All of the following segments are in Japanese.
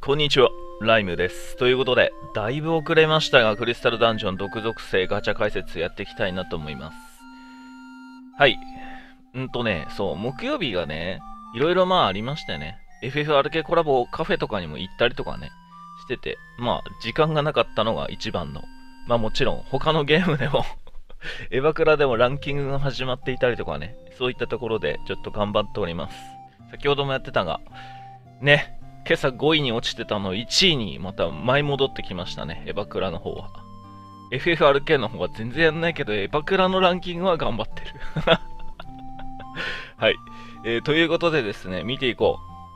こんにちは、ライムです。ということで、だいぶ遅れましたが、クリスタルダンジョン毒属性ガチャ解説やっていきたいなと思います。はい。そう、木曜日がね、いろいろありましたよね。FFRK コラボカフェとかにも行ったりとかね、してて、時間がなかったのが一番の。もちろん、他のゲームでもエヴァクラでもランキングが始まっていたりとかね、そういったところでちょっと頑張っております。先ほどもやってたが、ね、今朝5位に落ちてたの1位にまた舞い戻ってきましたね、エヴァクラの方は。FFRK の方は全然やんないけど、エヴァクラのランキングは頑張ってる。はい、ということでですね、見ていこ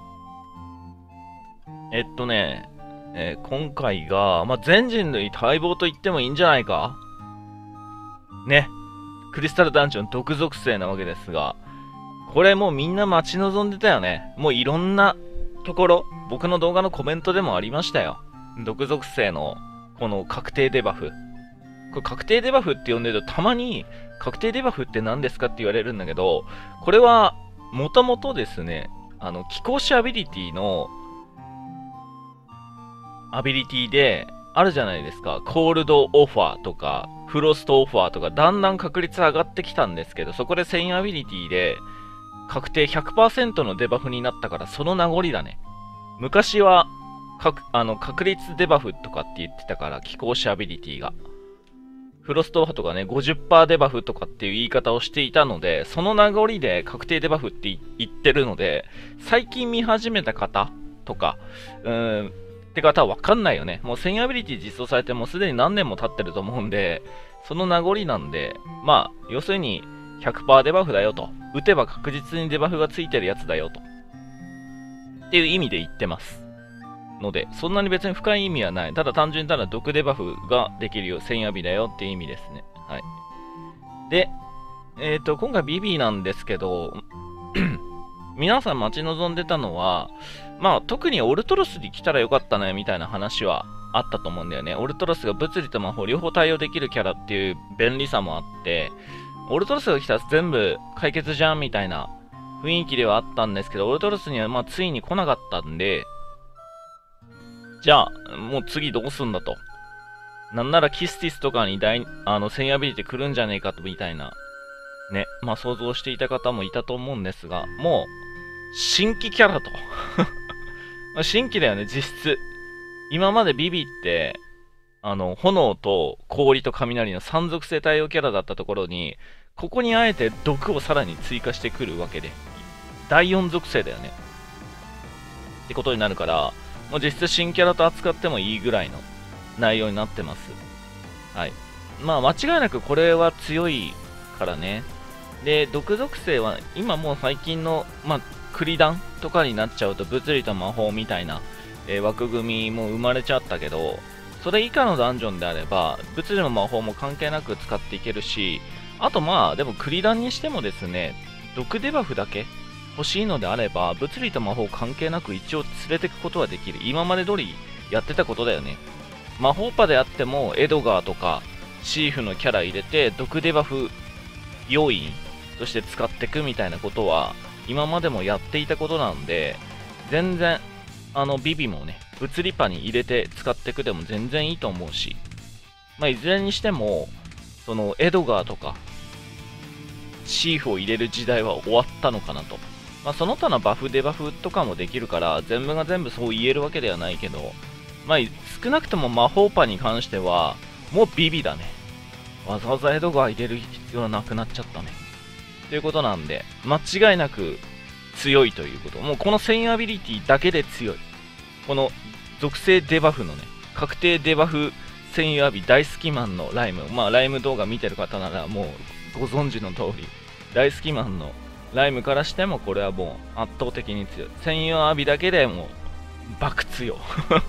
う。今回が、全人類待望と言ってもいいんじゃないかね。クリスタルダンジョン毒属性なわけですが、これもうみんな待ち望んでたよね。もういろんなところ、僕の動画のコメントでもありましたよ。毒属性のこの確定デバフ。これ確定デバフって呼んでるとたまに確定デバフって何ですかって言われるんだけど、これはもともとですね、気候種アビリティのアビリティであるじゃないですか。コールドオファーとかフロストオファーとかだんだん確率上がってきたんですけど、そこで専用アビリティで確定 100% のデバフになったからその名残だね。昔は確率デバフとかって言ってたから、気候種アビリティが。フロストオファーとかね、50% デバフとかっていう言い方をしていたので、その名残で確定デバフって言ってるので、最近見始めた方とか、って方はわかんないよね。もう専用アビリティ実装されてもうすでに何年も経ってると思うんで、その名残なんで、要するに 100% デバフだよと。打てば確実にデバフがついてるやつだよと。っていう意味で言ってます。ので、そんなに別に深い意味はない。ただ単純に毒デバフができるよ。専用アビだよっていう意味ですね。はい。で、今回 BB なんですけど、皆さん待ち望んでたのは、特にオルトロスに来たらよかったね、みたいな話はあったと思うんだよね。オルトロスが物理と魔法両方対応できるキャラっていう便利さもあって、オルトロスが来たら全部解決じゃん、みたいな雰囲気ではあったんですけど、オルトロスにはついに来なかったんで、じゃあ、もう次どうすんだと。なんならキスティスとかに専用アビリティ来るんじゃねえかと、みたいな、ね、想像していた方もいたと思うんですが、もう、新規キャラと。新規だよね、実質。今までビビって、炎と氷と雷の3属性対応キャラだったところに、ここにあえて毒をさらに追加してくるわけで、第4属性だよね。ってことになるから、もう実質新キャラと扱ってもいいぐらいの内容になってます。はい。間違いなくこれは強いからね。で、毒属性は今もう最近の、クリダンとかになっちゃうと物理と魔法みたいな、枠組みも生まれちゃったけど、それ以下のダンジョンであれば、物理の魔法も関係なく使っていけるし、あとでもクリダンにしてもですね、毒デバフだけ欲しいのであれば、物理と魔法関係なく一応連れていくことはできる。今まで通りやってたことだよね。魔法パであっても、エドガーとかシーフのキャラ入れて、毒デバフ要員として使っていくみたいなことは、今までもやっていたことなんで、全然、ビビもね、物理パに入れて使っていくでも全然いいと思うし、いずれにしても、そのエドガーとか、シーフを入れる時代は終わったのかなと。その他のバフデバフとかもできるから、全部が全部そう言えるわけではないけど、少なくとも魔法パに関しては、もうビビだね。わざわざエドガー入れる必要はなくなっちゃったね。ということなんで、間違いなく強いということ。もうこの専用アビリティだけで強い。この属性デバフのね、確定デバフ専用アビ大好きマンのライム。ライム動画見てる方ならもうご存知の通り、大好きマンのライムからしてもこれはもう圧倒的に強い。専用アビだけでもう爆強。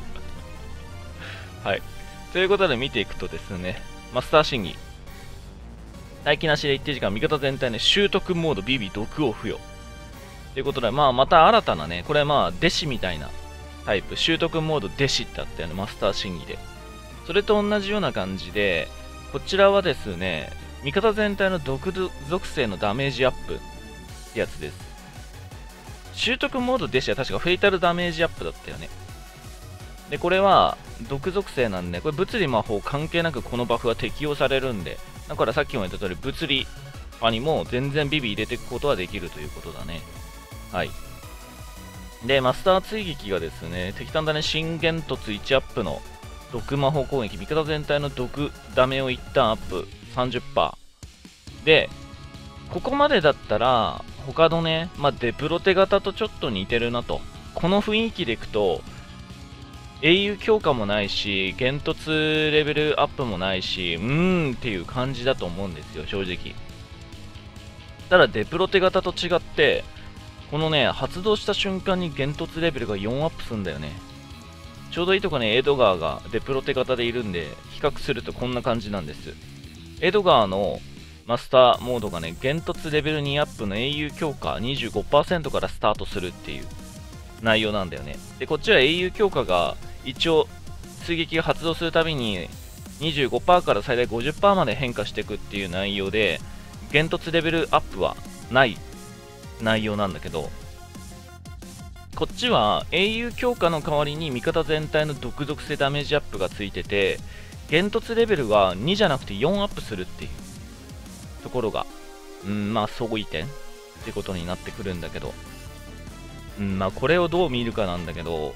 はい。ということで見ていくとですね、マスター審議。待機なしで一定時間味方全体で習得モードビビ毒を付与。ということで、また新たなね、これ弟子みたいなタイプ、習得モード弟子ってあったよね、マスター審議で。それと同じような感じで、こちらはですね、味方全体の毒属性のダメージアップってやつです。習得モード弟子は確かフェイタルダメージアップだったよね。 で、これは毒属性なんで、これ物理魔法関係なくこのバフは適用されるんで、だからさっきも言った通り、物理派にも全然ビビ入れていくことはできるということだね。はい。で、マスター追撃がですね、敵単体震源突1アップの毒魔法攻撃、味方全体の毒ダメを一旦アップ 30%。で、ここまでだったら、他のね、デプロテ型とちょっと似てるなと。この雰囲気でいくと、英雄強化もないし、幻突レベルアップもないし、っていう感じだと思うんですよ、正直。ただ、デプロテ型と違って、このね、発動した瞬間に幻突レベルが4アップするんだよね。ちょうどいいとこね、エドガーがデプロテ型でいるんで、比較するとこんな感じなんです。エドガーのマスターモードがね、幻突レベル2アップの英雄強化 25% からスタートするっていう内容なんだよね。で、こっちは英雄強化が一応追撃が発動するたびに 25% から最大 50% まで変化していくっていう内容で、幻突レベルアップはない内容なんだけど、こっちは英雄強化の代わりに味方全体の毒属性ダメージアップがついてて、幻突レベルが2じゃなくて4アップするっていうところが、相違点ってことになってくるんだけど、これをどう見るかなんだけど、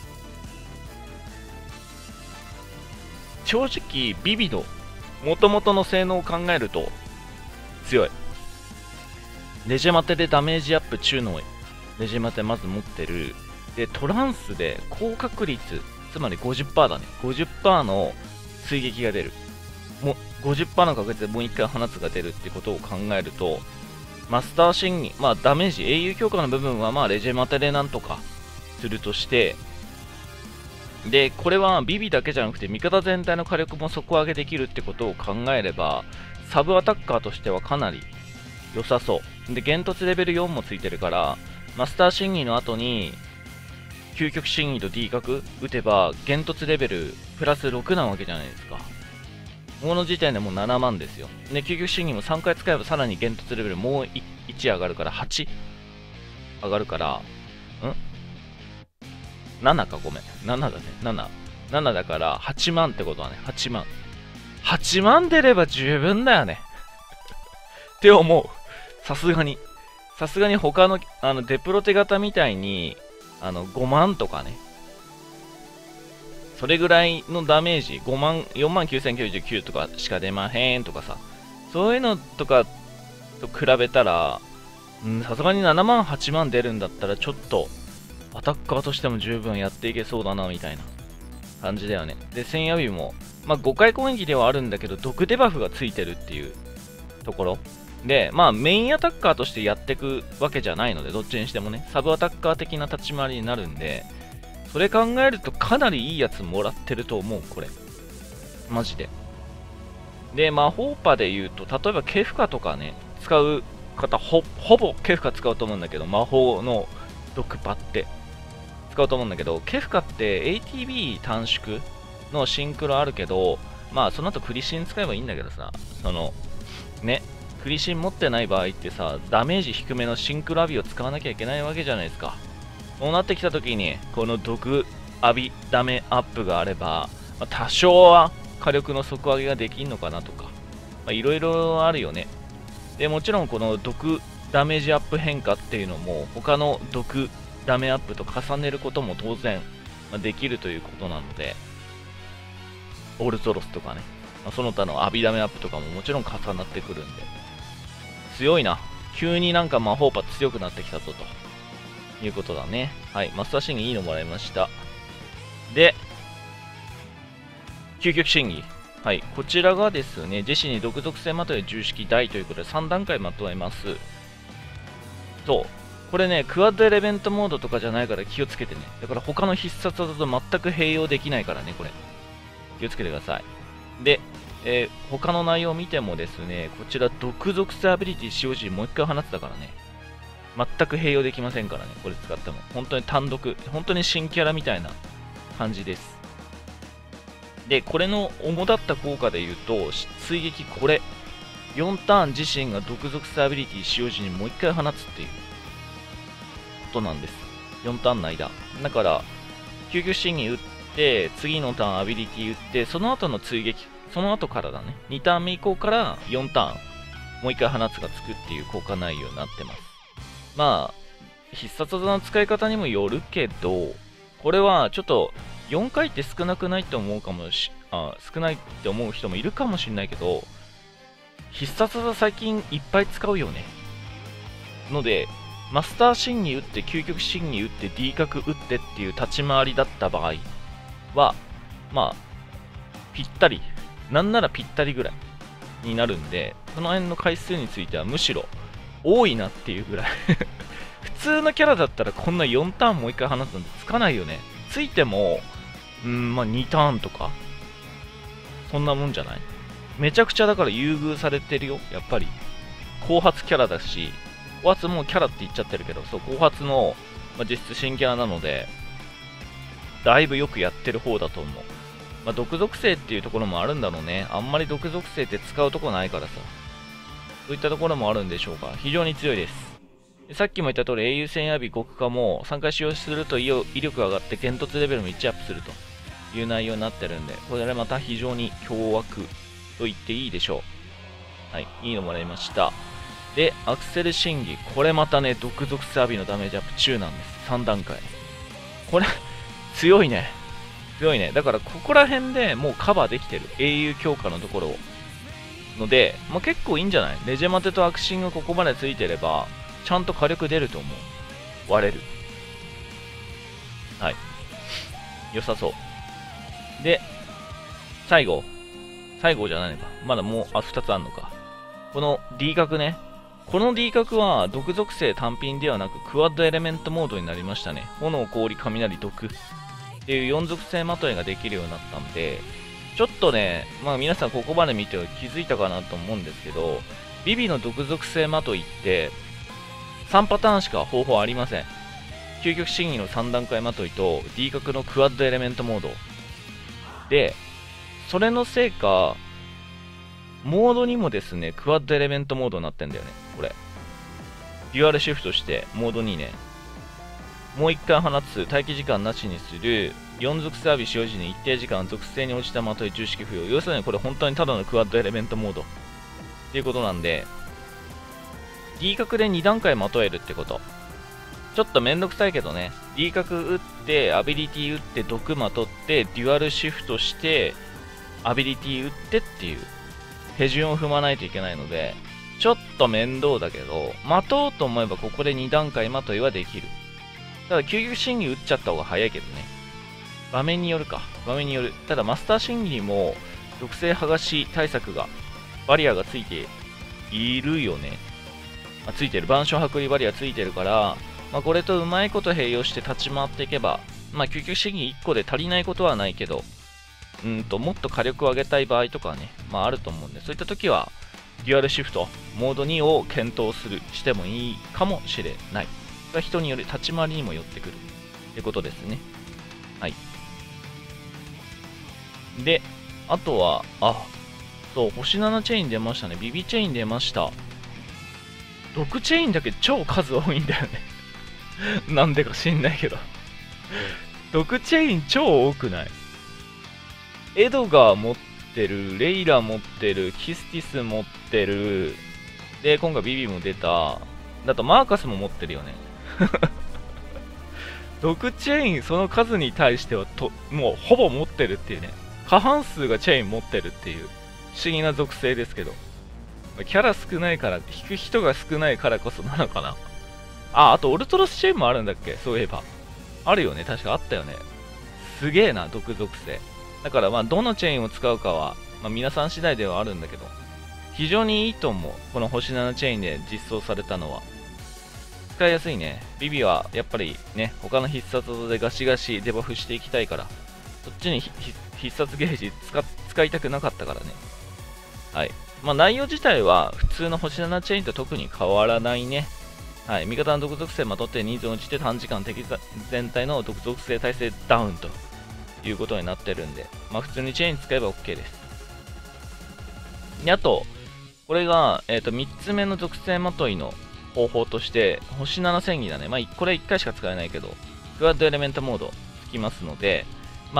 正直ビビの元々の性能を考えると強い。レジェマテでダメージアップ中のレジェマテまず持ってる。で、トランスで高確率、つまり 50% だね。50% の追撃が出る。もう 50% の確率でもう1回放つが出るってことを考えると、マスター審議、ダメージ、英雄強化の部分はレジェマテでなんとかするとして、で、これはビビだけじゃなくて味方全体の火力も底上げできるってことを考えれば、サブアタッカーとしてはかなり良さそう。で、幻突レベル4もついてるから、マスター審議の後に、究極審議と D 角打てば、幻突レベルプラス6なわけじゃないですか。この時点でもう7万ですよ。で、究極審議も3回使えばさらに幻突レベルもう1上がるから、8上がるから、7か、ごめん。7だね。7だから8万ってことはね、8万。8万出れば十分だよね。って思う。さすがに。さすがに他の、デプロテ型みたいに、5万とかね。それぐらいのダメージ、5万、49,099とかしか出まへんとかさ。そういうのとかと比べたら、さすがに7万、8万出るんだったらちょっと、アタッカーとしても十分やっていけそうだな、みたいな感じだよね。で、千夜火も、5回攻撃ではあるんだけど、毒デバフがついてるっていうところ。で、メインアタッカーとしてやっていくわけじゃないので、どっちにしてもね、サブアタッカー的な立ち回りになるんで、それ考えるとかなりいいやつもらってると思う、これ。マジで。で、魔法パで言うと、例えばケフカとかね、使う方、ほぼケフカ使うと思うんだけど、魔法の毒パって。使うと思うんだけど、ケフカって ATB 短縮のシンクロあるけど、その後クリシン使えばいいんだけどさ、クリシン持ってない場合ってさ、ダメージ低めのシンクロアビを使わなきゃいけないわけじゃないですか。そうなってきた時に、この毒アビダメアップがあれば、多少は火力の底上げができんのかなとか、いろいろあるよね。で、もちろんこの毒ダメージアップ変化っていうのも、他の毒ダメアップと重ねることも当然できるということなので、オルゾロスとかね、その他のアビダメアップとかももちろん重なってくるんで、強いな。急になんか魔法パ強くなってきたぞということだね。はい、マスター審議いいのもらいました。で、究極審議。はい、こちらがですね、ジェシーに独属性まとえ重式大ということで3段階まとえます。そう。これね、クワッドエレメントモードとかじゃないから気をつけてね。だから他の必殺技と全く併用できないからね、これ。気をつけてください。で、他の内容を見てもですね、こちら毒属性アビリティ使用時にもう一回放ってたからね。全く併用できませんからね、これ使っても。本当に単独、本当に新キャラみたいな感じです。で、これの主だった効果で言うと、追撃これ。4ターン自身が毒属性アビリティ使用時にもう一回放つっていうことなんです。4ターンの間。だから、究極審議打って、次のターンアビリティ打って、その後の追撃、その後からだね。2ターン目以降から4ターン、もう1回放つがつくっていう効果内容になってます。まあ、必殺技の使い方にもよるけど、これはちょっと4回って少なくないって思うかも少ないって思う人もいるかもしれないけど、必殺技最近いっぱい使うよね。ので、マスターシンに打って、究極シンに打って、D 角打ってっていう立ち回りだった場合は、まあ、ぴったり、なんならぴったりぐらいになるんで、その辺の回数についてはむしろ多いなっていうぐらい普通のキャラだったらこんな4ターンもう1回放つなんてつかないよね。ついても、まあ2ターンとか、そんなもんじゃない？めちゃくちゃだから優遇されてるよ、やっぱり。後発キャラだし、後発もうキャラって言っちゃってるけど、そう、後発の、実質新キャラなので、だいぶよくやってる方だと思う。毒属性っていうところもあるんだろうね。あんまり毒属性って使うとこないからさ。そういったところもあるんでしょうか。非常に強いです。さっきも言った通り、英雄戦や極化も3回使用すると威力が上がって剣突レベルも1アップするという内容になってるんで、これでまた非常に凶悪と言っていいでしょう。はい、いいのもらいました。で、アクセル審議。これまたね、毒属性アビのダメージアップ中なんです。3段階。これ、強いね。強いね。だから、ここら辺でもうカバーできてる。英雄強化のところを。ので、結構いいんじゃない？レジェマテとアクシンがここまでついてれば、ちゃんと火力出ると思う。割れる。はい。良さそう。で、最後じゃないのか。まだもう、2つあんのか。この D 角ね。この D 角は毒属性単品ではなくクワッドエレメントモードになりましたね。炎、氷、雷、毒っていう4属性まといができるようになったんで、ちょっとね、皆さんここまで見て気づいたかなと思うんですけど、ビビの毒属性まといって3パターンしか方法ありません。究極審議の3段階まといと D 角のクワッドエレメントモードで、それのせいかモードにもですね、クワッドエレメントモードになってんだよね、これ。デュアルシフトして、モードにね、もう1回放つ、待機時間なしにする、4属性アビ使用時に一定時間属性に応じたまとい重式付与。要するにこれ本当にただのクワッドエレメントモード。っていうことなんで、D 角で2段階まとえるってこと。ちょっとめんどくさいけどね、D 角打って、アビリティ打って、毒まとって、デュアルシフトして、アビリティ打ってっていう。手順を踏まないといけないので、ちょっと面倒だけど、待とうと思えばここで2段階まといはできる。ただ、究極審議打っちゃった方が早いけどね。場面によるか。場面による。ただ、マスター審議にも、属性剥がし対策が、バリアがついているよね。ついてる。板書剥離バリアついてるから、これとうまいこと併用して立ち回っていけば、究極審議1個で足りないことはないけど、もっと火力を上げたい場合とかはね、あると思うんで、そういった時は、デュアルシフト、モード2を検討してもいいかもしれない。それは人による、立ち回りにもよってくる。ってことですね。はい。で、あとは、そう、星7チェイン出ましたね。ビビチェイン出ました。毒チェインだけ超数多いんだよね。なんでか知んないけど。毒チェイン超多くない？エドガー持ってる、レイラ持ってる、キスティス持ってる、で、今回ビビも出た、だとマーカスも持ってるよね。毒チェイン、その数に対してはもうほぼ持ってるっていうね。過半数がチェイン持ってるっていう、不思議な属性ですけど。キャラ少ないから、引く人が少ないからこそなのかな。あとオルトロスチェインもあるんだっけ？そういえば。あるよね。確かあったよね。すげえな、毒属性。だからどのチェーンを使うかは、皆さん次第ではあるんだけど、非常にいいと思う。この星7チェーンで実装されたのは。使いやすいね。ビビはやっぱりね、他の必殺技でガシガシデバフしていきたいから、そっちに必殺ゲージ使いたくなかったからね。はい。内容自体は普通の星7チェーンと特に変わらないね。はい。味方の毒属性まとって人数を落ちて短時間敵全体の毒属性耐性ダウンと。いうことになってるんで、普通にチェーン使えば OK です。で、あと、これが、3つ目の属性まといの方法として、星7戦技だね。これ1回しか使えないけど、クワッドエレメントモードつきますので、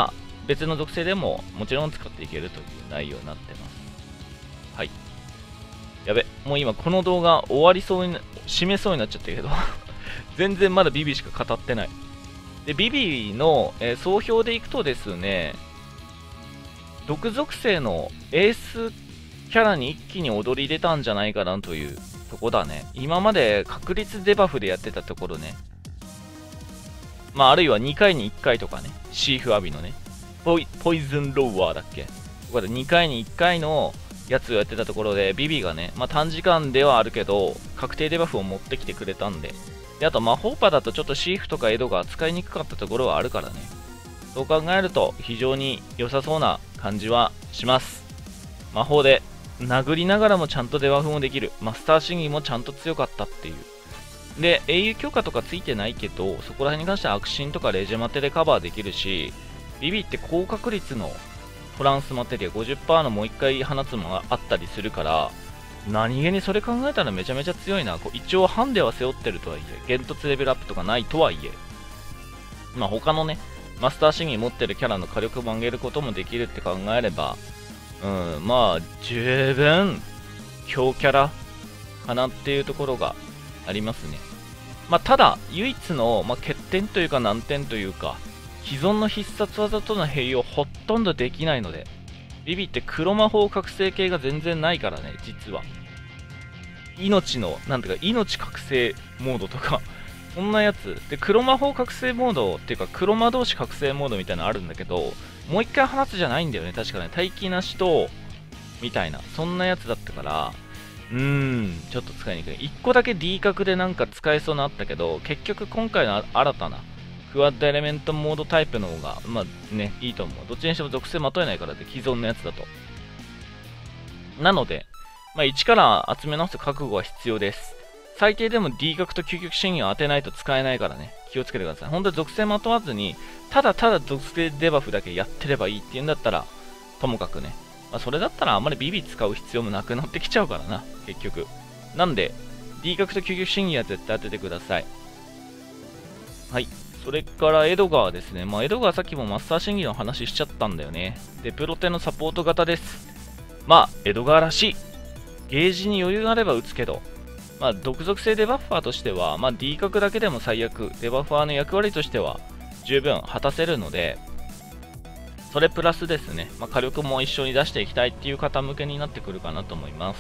別の属性でももちろん使っていけるという内容になってます。はい。やべ、もう今この動画終わりそうに締めそうになっちゃったけど全然まだビビしか語ってない。で、ビビの、総評でいくとですね、毒属性のエースキャラに一気に踊り出たんじゃないかなというとこだね。今まで確率デバフでやってたところね。まあ、あるいは2回に1回とかね。シーフアビのね。ポイズンローワーだっけ。ここで2回に1回のやつをやってたところで、ビビがね、まあ短時間ではあるけど、確定デバフを持ってきてくれたんで。で、あと魔法パだとちょっとシーフとかエドが使いにくかったところはあるからね。そう考えると非常に良さそうな感じはします。魔法で殴りながらもちゃんとデバフもできる。マスター審議もちゃんと強かったっていう。で、英雄強化とかついてないけど、そこら辺に関しては悪心とかレジェマテでカバーできるし、ビビって高確率のトランスマテリア 50% のもう1回放つもあったりするから、何気にそれ考えたらめちゃめちゃ強いな。一応ハンデは背負ってるとはいえ、ゲントツレベルアップとかないとはいえ、まあ他のね、マスター審議持ってるキャラの火力も上げることもできるって考えれば、まあ十分強キャラかなっていうところがありますね。まあただ唯一の、欠点というか難点というか、既存の必殺技との併用ほとんどできないので、ビビって黒魔法覚醒系が全然ないからね、実は。命の、なんていうか、命覚醒モードとか、こんなやつ。で、黒魔法覚醒モードっていうか、黒魔同士覚醒モードみたいなのあるんだけど、もう一回放つじゃないんだよね、確かね。待機なしと、みたいな、そんなやつだったから、ちょっと使いにくい。一個だけ D 角でなんか使えそうなあったけど、結局今回の新たな、クワッドエレメントモードタイプの方が、まあね、いいと思う。どっちにしても属性まとえないからで、既存のやつだと。なので、まあ、一から集め直す覚悟は必要です。最低でも D 角と究極真偽を当てないと使えないからね、気をつけてください。本当に属性まとわずに、ただただ属性デバフだけやってればいいっていうんだったら、ともかくね。まあ、それだったらあんまりビビ使う必要もなくなってきちゃうからな、結局。なんで、D 角と究極真偽は絶対当ててください。はい。それからエドガーですね。まあ、エドガーさっきもマスター審議の話しちゃったんだよね。で、プロテのサポート型です。まあ、エドガーらしい。ゲージに余裕があれば打つけど、まあ、独属性デバッファーとしては、まあ、D 角だけでも最悪、デバッファーの役割としては十分果たせるので、それプラスですね、まあ、火力も一緒に出していきたいっていう方向けになってくるかなと思います。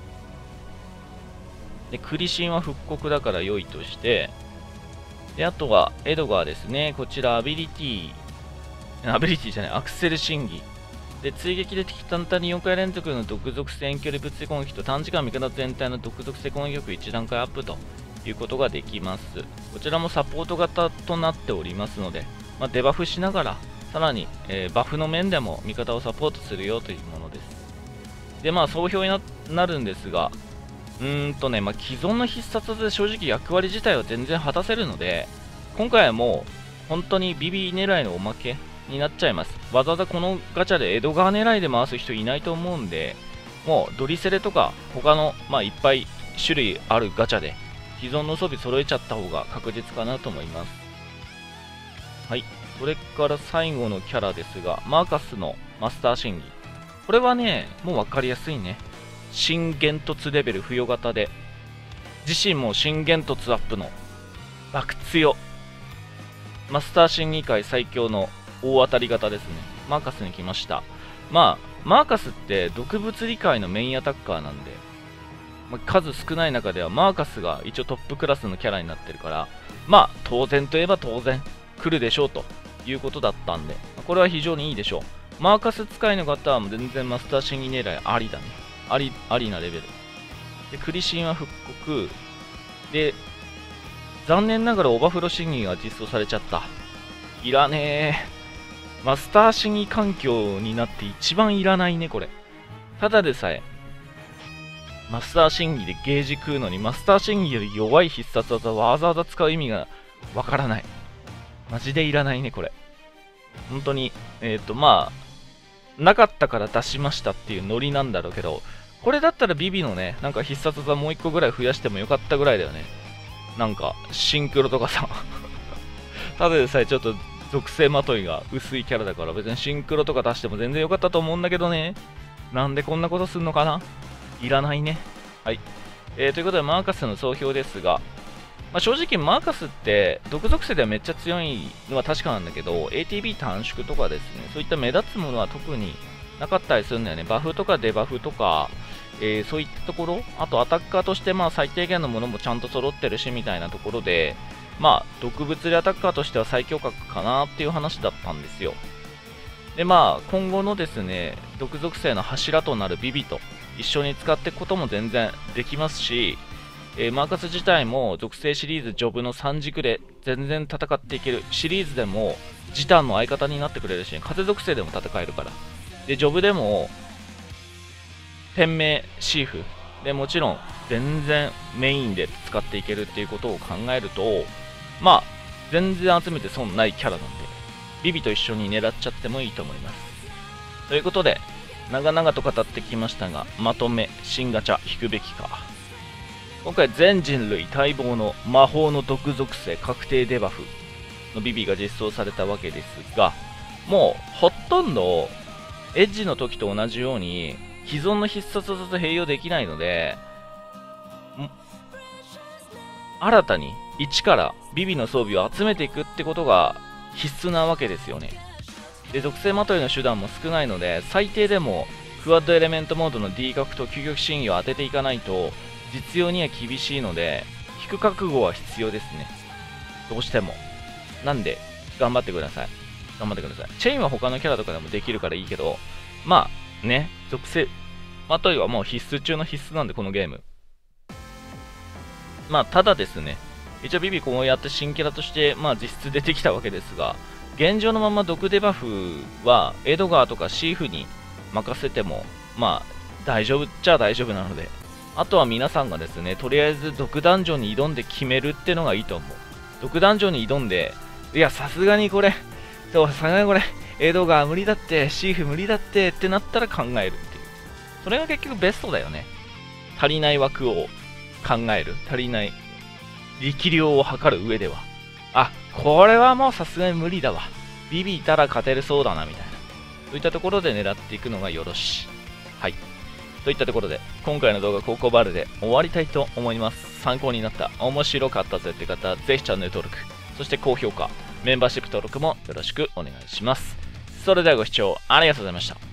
で、クリシンは復刻だから良いとして、で、あとは、エドガーですね。こちら、アビリティじゃない、アクセル審議。で、追撃で敵単体に4回連続の独属性遠距離物理攻撃と短時間味方全体の独属性攻撃力1段階アップということができます。こちらもサポート型となっておりますので、まあ、デバフしながら、さらに、バフの面でも味方をサポートするよというものです。で、まあ、総評になるんですが、まあ、既存の必殺技で正直役割自体は全然果たせるので、今回はもう本当にビビ狙いのおまけになっちゃいます。わざわざこのガチャでエドガー狙いで回す人いないと思うんで、もうドリセレとか他の、まあ、いっぱい種類あるガチャで既存の装備揃えちゃった方が確実かなと思います。はい。それから最後のキャラですが、マーカスのマスター審議。これはね、もう分かりやすいね。新元突レベル付与型で、自身も新元突アップの爆強マスター審議会最強の大当たり型ですね。マーカスに来ました。まあ、マーカスって毒物理界のメインアタッカーなんで、まあ、数少ない中ではマーカスが一応トップクラスのキャラになってるから、まあ、当然といえば当然来るでしょうということだったんで、これは非常にいいでしょう。マーカス使いの方はもう全然マスター審議狙いありだね。ありなレベル。で、クリシンは復刻。で、残念ながらオバフロ審議が実装されちゃった。いらねえ。マスター審議環境になって一番いらないね、これ。ただでさえ、マスター審議でゲージ食うのに、マスター審議より弱い必殺技をわざわざ使う意味がわからない。マジでいらないね、これ。本当に、まあ、なかったから出しましたっていうノリなんだろうけど、これだったらビビのね、なんか必殺技もう一個ぐらい増やしてもよかったぐらいだよね。なんか、シンクロとかさ。ただでさえちょっと属性まといが薄いキャラだから、別にシンクロとか出しても全然良かったと思うんだけどね。なんでこんなことすんのかな。いらないね。はい。ということで、マーカスの総評ですが、正直マーカスって毒属性ではめっちゃ強いのは確かなんだけど、 ATB 短縮とかですね、そういった目立つものは特になかったりするんだよね。バフとかデバフとか、そういったところ、あとアタッカーとして最低限のものもちゃんと揃ってるしみたいなところで、毒物理アタッカーとしては最強格かなっていう話だったんですよ。で今後のですね、毒属性の柱となるビビと一緒に使っていくことも全然できますし、マーカス自体も属性シリーズジョブの3軸で全然戦っていける。シリーズでもジタンの相方になってくれるし、風属性でも戦えるから。で、ジョブでも天命シーフでもちろん全然メインで使っていけるっていうことを考えると、全然集めて損ないキャラなんで、ビビと一緒に狙っちゃってもいいと思います。ということで、長々と語ってきましたが、まとめ、新ガチャ引くべきか。今回全人類待望の魔法の毒属性確定デバフのビビが実装されたわけですが、もうほとんどエッジの時と同じように既存の必殺技と併用できないので、新たに一からビビの装備を集めていくってことが必須なわけですよね。で、属性まといの手段も少ないので、最低でもクワッドエレメントモードの D 角と究極真意を当てていかないと実用には厳しいので、引く覚悟は必要ですね。どうしても。なんで、頑張ってください。頑張ってください。チェインは他のキャラとかでもできるからいいけど、属性まといはもう必須中の必須なんで、このゲーム。ただですね、一応ビビこうやって新キャラとして、実質出てきたわけですが、現状のまま毒デバフはエドガーとかシーフに任せても、大丈夫っちゃ大丈夫なので、あとは皆さんがですね、とりあえず毒ダンジョンに挑んで決めるってのがいいと思う。毒ダンジョンに挑んで、いや、さすがにこれ、エドガー無理だって、シーフ無理だってってなったら考えるっていう。それが結局ベストだよね。足りない枠を考える。足りない力量を測る上では。これはもうさすがに無理だわ。ビビいたら勝てるそうだな、みたいな。そういったところで狙っていくのがよろしい。はい。といったところで、今回の動画ココバルで終わりたいと思います。参考になった、面白かったぜって方、ぜひチャンネル登録、そして高評価、メンバーシップ登録もよろしくお願いします。それではご視聴ありがとうございました。